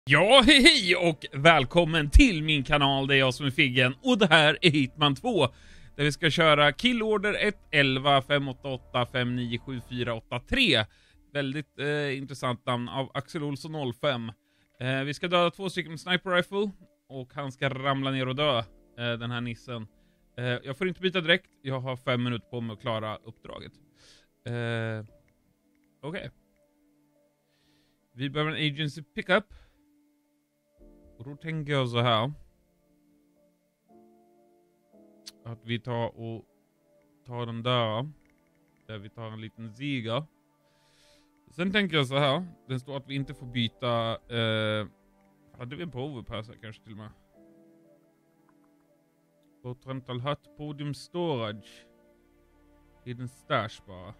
Ja, hej och välkommen till min kanal. Det är jag som är Figgen och det här är Hitman 2. Där vi ska köra Kill Order 1, 11, 588, 597483. Väldigt intressant namn av Axel Olsson 05. Vi ska döda 2 stycken med sniper rifle och han ska ramla ner och dö, den här nissen. Jag får inte byta direkt, jag har 5 minuter på mig att klara uppdraget. Okej. Vi behöver en agency pickup. Och då tänker jag så här. Att vi tar den där. Där vi tar en liten ziga. Sen tänker jag så här. Det står att vi inte får byta. Hade vi en på overpass här kanske till och med. På rental hut, podium storage. Hidden stash bara.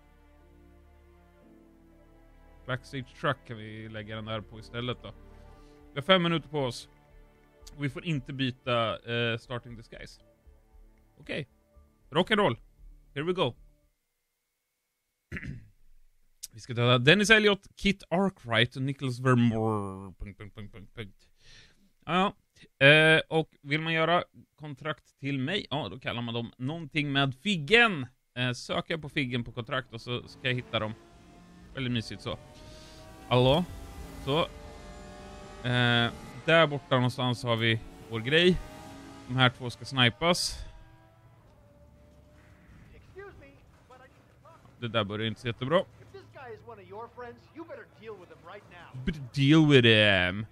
Backstage truck kan vi lägga den där på istället då. Vi har 5 minuter på oss. Och vi får inte byta starting disguise. Okej. Rock and roll. Here we go. Vi ska döda Dennis Elliott, Kit Arkwright och Nicholas Vermore. Ja. Och vill man göra kontrakt till mig, ja då kallar man dem någonting med Figgen. Söker jag på Figgen på kontrakt och så ska jag hitta dem. Väldigt mysigt så. Hallå. Så. Där borta någonstans har vi vår grej. De här två ska snipas. Det där börjar inte så jättebra. Better deal with him.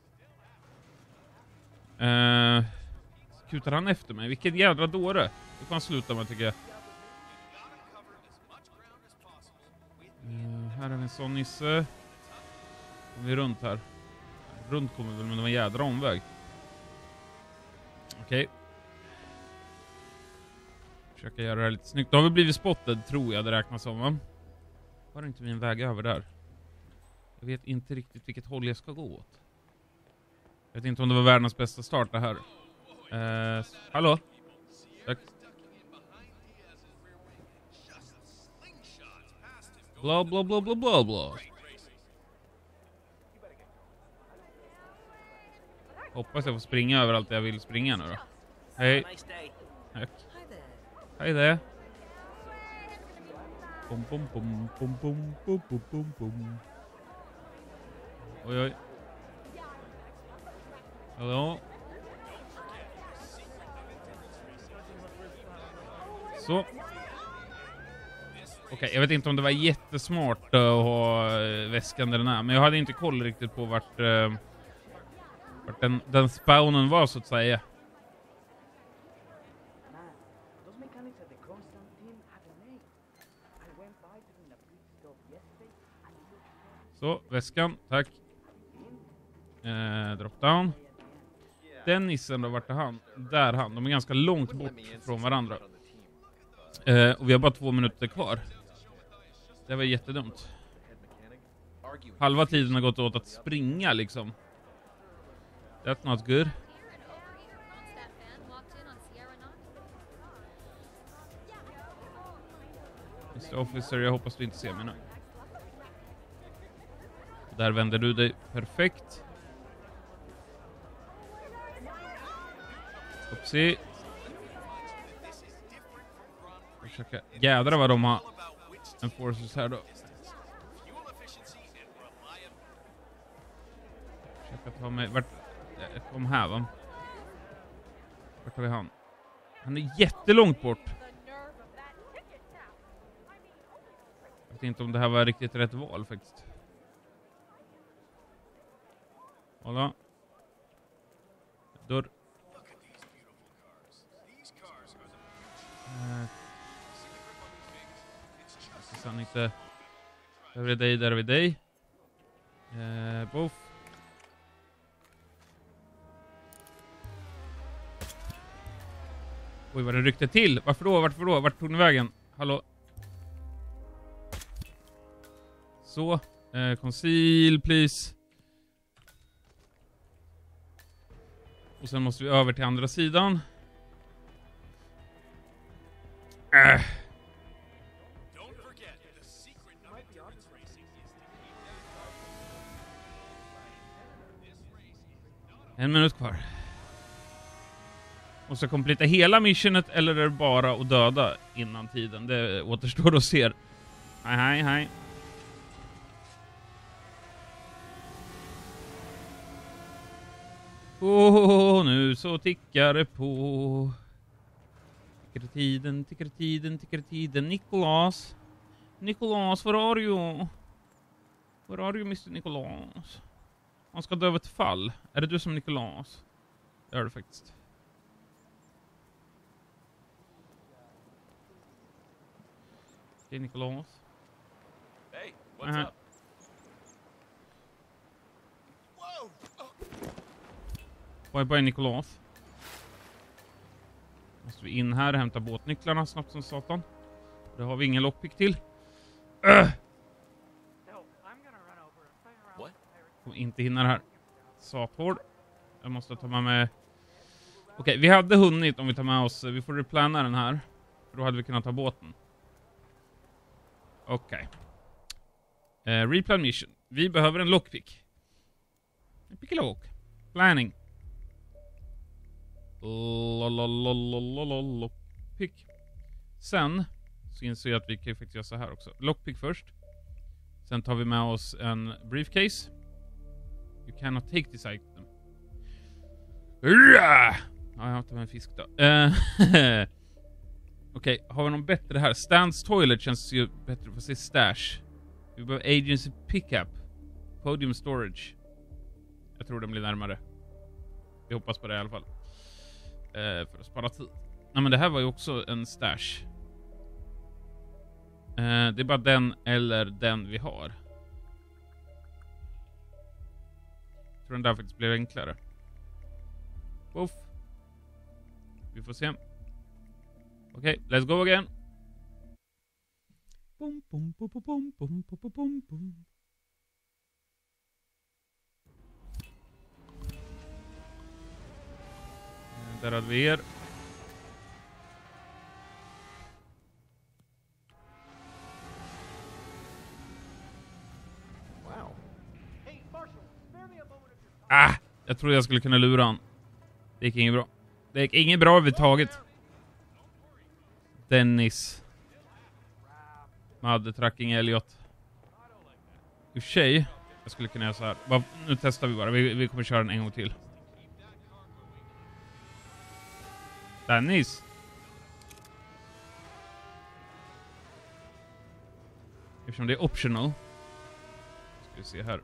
Kutar han efter mig? Vilken jävla dåre. Det får han sluta med tycker jag. Här är en sån nisse. Vi är runt här. Runt kommer väl, men det var en jädra omväg. Okej. Försöka göra det här lite snyggt. Då har vi blivit spotted, tror jag det räknas som, va? Har inte vi en väg över där? Jag vet inte riktigt vilket håll jag ska gå åt. Jag vet inte om det var världens bästa start det här. Hallå? Tack. Bla bla bla bla bla bla. Hoppas jag får springa överallt jag vill springa nu då. Hej. Tack. Hej där. Bum bum bum bum bum bum bum bum bum. Oj oj. Hallå. Så. Okej, jag vet inte om det var jättesmart att ha väskan där den är. Men jag hade inte koll riktigt på vart den spawnen var så att säga. Så, väskan, tack. Drop down. Den nissen då, vart är han? Där han, de är ganska långt bort från varandra. Och vi har bara 2 minuter kvar. Det var jättedumt. Halva tiden har gått åt att springa liksom. That's not good. Mr. Officer, jag hoppas du inte ser mig nu. Där vänder du dig perfekt. Hoppsi. Försöka jädra vad de har enforcers här då. Försöka ta mig... Kom här va? Vart har vi han? Han är jättelångt bort. Jag vet inte om det här var riktigt rätt val faktiskt. Hålla. Dörr. Han inte... Där är dig, där är vi dig. Boff. Oj, vad det ryckte till. Varför då? Varför då? Vart tog ni vägen? Hallå? Så. Conceal, please. Och sen måste vi över till andra sidan. 1 minut kvar. Och så kompletta hela missionet eller är det bara att döda innan tiden? Det återstår att se. Hej. Nu så tickar det på. Tickar tiden. Nicolas, var är du? Var är du, Mr. Nicolas? Han ska dö av ett fall. Är det du som Nicolas? Det är det faktiskt. Okej, Nicolas. Hey, what's up? Bye, Nicolas. Måste vi in här och hämta båtnycklarna snabbt som satan. Det har vi ingen lockpick till. Kommer inte hinna det här. Sathård. Jag måste ta med mig... Okej, vi hade hunnit om vi tar med oss... Vi får replana den här. För då hade vi kunnat ta båten. Okej. Replan mission. Vi behöver en lockpick. Pick a lock. Planning. Lockpick. Sen så inser jag att vi kan faktiskt göra så här också. Lockpick först. Sen tar vi med oss en briefcase. You cannot take this item. Ja, jag tar med en fisk då. Okej, har vi någon bättre här? Stan's Toilet känns ju bättre. Får se stash. Vi behöver Agency Pickup. Podium Storage. Jag tror den blir närmare. Vi hoppas på det i alla fall. För att spara tid. Nej, men det här var ju också en stash. Det är bara den eller den vi har. Jag tror den där faktiskt blev enklare. Woof. Vi får se. Okej, let's go again. Bum, bum, bum, bum, bum, bum, bum, bum. Där hade vi er. Jag trodde jag skulle kunna lura han. Det gick inget bra. Det gick inget bra överhuvudtaget. Dennis. Madde Tracking Elliot. I och för sig, jag skulle kunna göra så här. Nu testar vi bara. Vi kommer köra den en gång till. Dennis. Eftersom det är optional. Ska vi se här.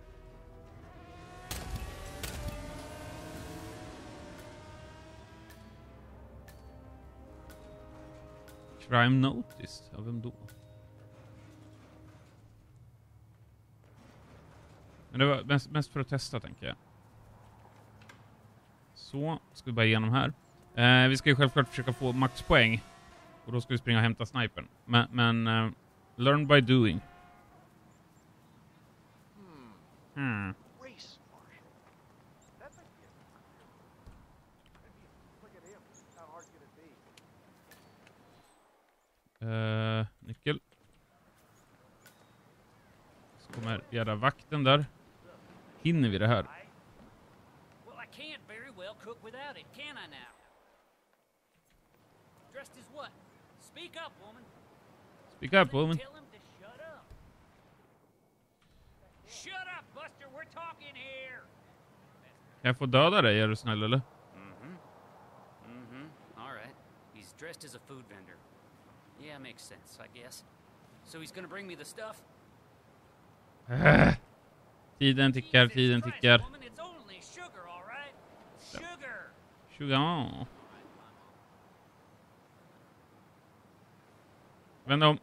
Crime noticed. Av vem då? Men det var mest för att testa, tänker jag. Så, ska vi bara igenom här. Vi ska ju självklart försöka få maxpoäng. Och då ska vi springa och hämta snipern. Men learn by doing. Nyckel. Så kommer jävla vakten där. Hinner vi det här? Well, I can't very well cook without it, can I now? Dressed as what? Speak up, woman. Speak up, woman. Tell him to shut up. Shut up, Buster. We're talking here. Kan jag få döda dig, är du snäll, eller? All right. He's dressed as a food vendor. Yeah, makes sense, I guess. So he's gonna bring me the stuff? Tiden tickar, tiden tickar. Woman, it's only sugar, all right? Sugar. Sugar. Vänd om.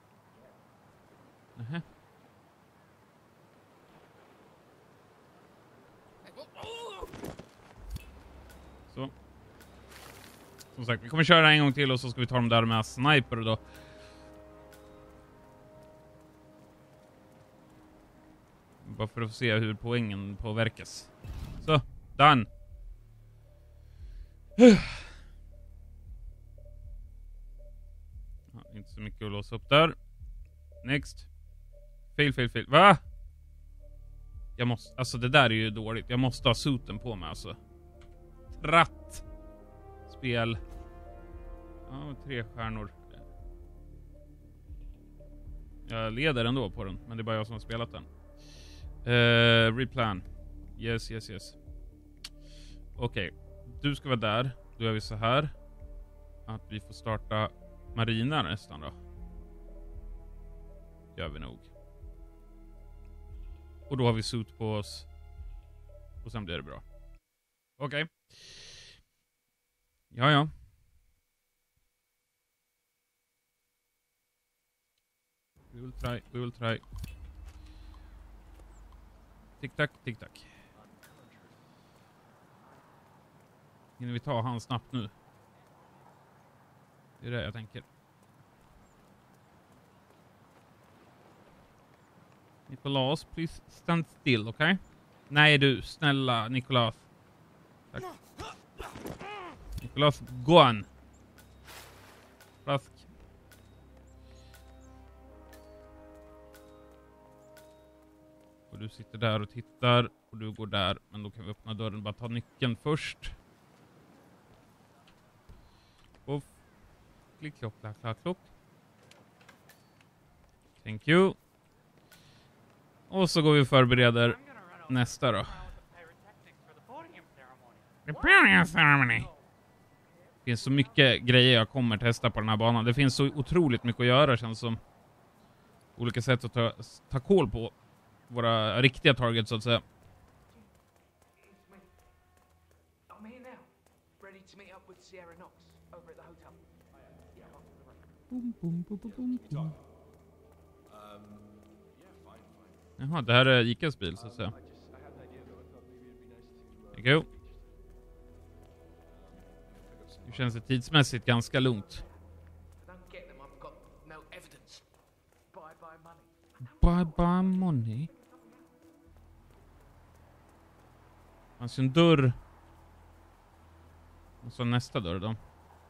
Så. Som sagt, vi kommer köra en gång till och så ska vi ta dem där med sniper då. Bara för att se hur poängen påverkas. Så, done. Ja, inte så mycket att låsa upp där. Next. Fail. Va? Jag måste, alltså det där är ju dåligt. Jag måste ha suiten på mig alltså. tratt spel. Ja, 3 stjärnor. Jag leder ändå på den, men det är bara jag som har spelat den. Replan. Yes. Okej. Du ska vara där. Då gör vi så här. Att vi får starta marina nästan då. Gör vi nog. Och då har vi suit på oss. Och sen blir det bra. Okej. Ja. We will try. Tick-tack. Hinner vi ta han snabbt nu? Det är det jag tänker. Nicolas, please stand still, okay? Nej du, snälla Nicolas. Tack. Nicolas, gå an. Flask. Och du sitter där och tittar. Och du går där. Men då kan vi öppna dörren. Bara ta nyckeln först. Och klick, klock. Thank you. Och så går vi och förbereder nästa då. The podium ceremony. Det finns så mycket grejer jag kommer testa på den här banan. Det finns så otroligt mycket att göra, känns som. Olika sätt att ta koll på våra riktiga targets så att säga. I'm here now, ready to meet up with Sierra Knox over at the hotel. Boom. Jaha, det här är Ikas bil så att säga. Thank you. Det känns det tidsmässigt ganska lugnt. Bye money. Alltså en dörr. Och så nästa dörr då.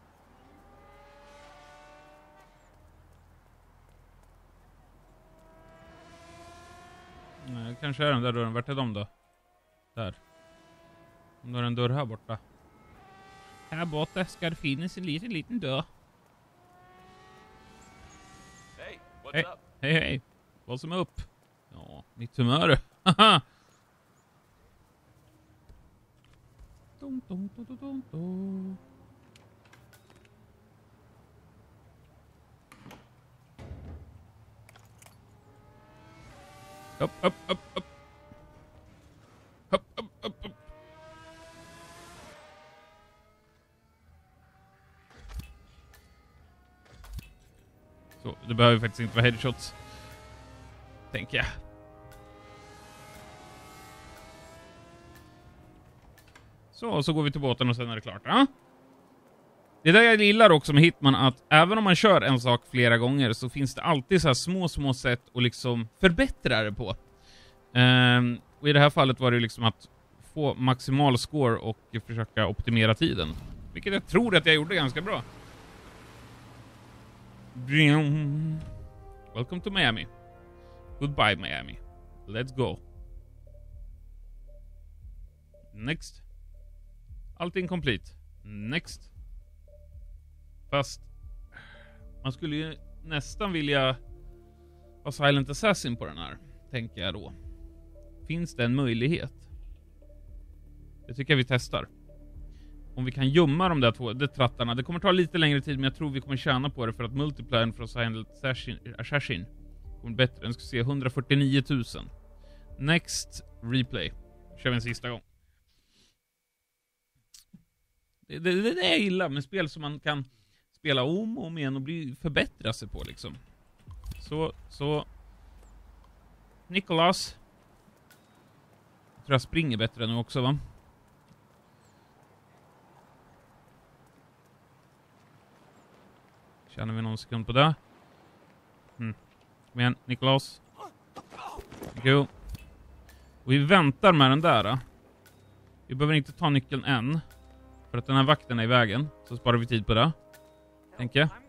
Nej, kanske är den där dörren. Vart är de då? Där. Om det är en dörr här borta. Här borta ska det finnas en liten dörr. Hey, what's up? Hej. Vad som är upp? Ja, mitt humör. Haha. Dum. Upp. Så, det behöver ju faktiskt inte vara headshots. Tänker jag. Så går vi till båten och sen är det klart. Ja? Det där jag gillar också med Hitman, att även om man kör en sak flera gånger så finns det alltid så här små sätt att liksom förbättra det på. Och i det här fallet var det liksom att få maximal score och försöka optimera tiden. Vilket jag tror att jag gjorde ganska bra. Welcome to Miami. Goodbye Miami. Let's go. Next. Allting complete. Next. Fast man skulle ju nästan vilja ha Silent Assassin på den här, tänker jag då. Finns det en möjlighet? Det tycker jag vi testar. Om vi kan gömma de där två trattarna. Det kommer ta lite längre tid, men jag tror vi kommer tjäna på det för att multiplayern från Silent Assassin kommer bättre. Den ska se 149 000. Next replay. Kör vi en sista gång. Det är jag gillar med spel som man kan spela om och om igen och förbättra sig på liksom. Så Nicolas. Jag tror jag springer bättre nu också, va? Känner vi någon sekund på det? Kom igen, Nicolas. Go. Och vi väntar med den där. Vi behöver inte ta nyckeln än. För att den här vakten är i vägen. Så sparar vi tid på det. Tänker jag.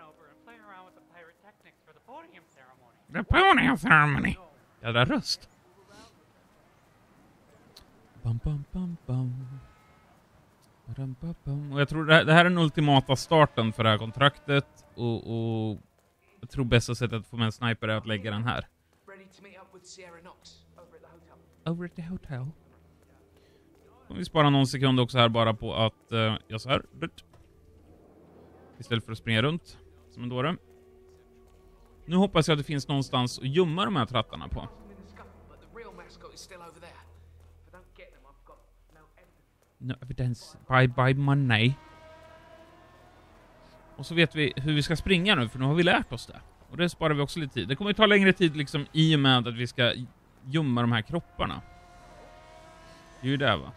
The podium ceremony. Jädra röst. Bam. Och jag tror det här är den ultimata starten för det här kontraktet. Och jag tror bästa sättet att få med en sniper är att lägga den här. Ready to meet up with Sierra Knox over at the hotel. Over at the hotel. Och vi sparar någon sekund också här bara på att jag så här. Istället för att springa runt som en dåre. Nu hoppas jag att det finns någonstans att gömma de här trattarna på. In the scuffle, but the real mascot is still over there. If I don't get them, I've got no evidence. No evidence. Bye money. Och så vet vi hur vi ska springa nu, för nu har vi lärt oss det. Och det sparar vi också lite tid. Det kommer ju ta längre tid liksom i och med att vi ska gömma de här kropparna. Det är ju det, va?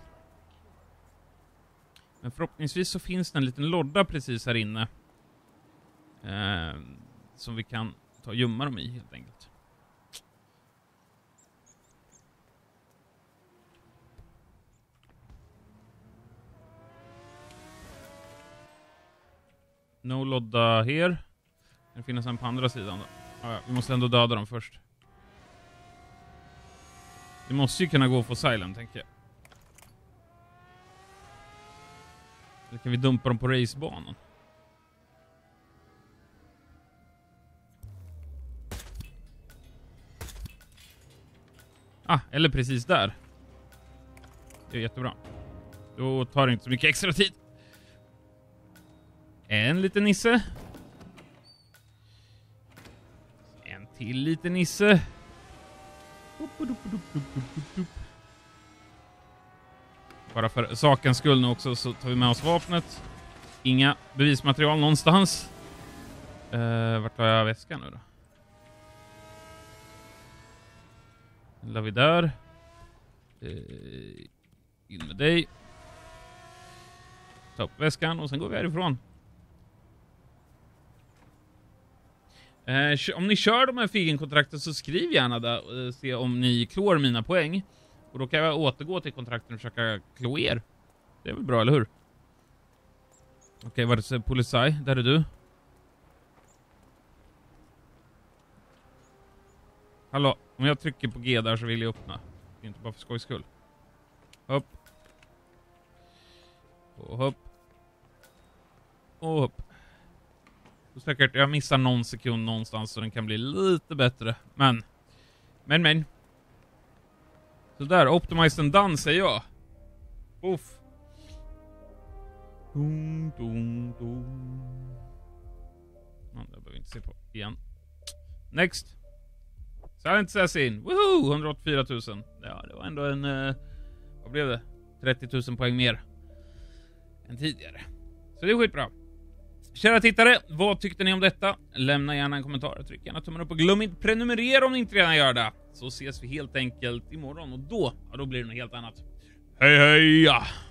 Men förhoppningsvis så finns det en liten lodda precis här inne. Som vi kan ta och gömma dem i helt enkelt. No lodda här. Det finns en på andra sidan då. Ja, vi måste ändå döda dem först. Det måste ju kunna gå för Asylum, tänker jag. Eller kan vi dumpa dem på racebanan? Eller precis där. Det är jättebra. Då tar det inte så mycket extra tid. En liten nisse. En till liten nisse. Bara för sakens skull nu också så tar vi med oss vapnet. Inga bevismaterial någonstans. Vart har jag väskan nu då? Den la vi där. In med dig. Ta upp väskan och sen går vi härifrån. Om ni kör de här Figen-kontrakten så skriv gärna där och se om ni klår mina poäng. Och då kan jag återgå till kontrakten och försöka klå er. Det är väl bra, eller hur? Okej, vad är det? Polisaj, där är du. Hallå, om jag trycker på G där så vill jag öppna. Det är inte bara för skojs skull. Hopp. Och hopp. Och hopp. Så säkert jag missar någon sekund någonstans så den kan bli lite bättre. Men. Så där, optimized and done säger jag. Uff. Dum. Det behöver vi inte se på igen. Next. Silent Assassin. Woohoo! 184 000. Ja, det var ändå en... vad blev det? 30 000 poäng mer än tidigare. Så det är skitbra. Kära tittare, vad tyckte ni om detta? Lämna gärna en kommentar. Tryck gärna tummen upp och glöm inte prenumerera om ni inte redan gör det. Så ses vi helt enkelt imorgon och då blir det något helt annat. Hej!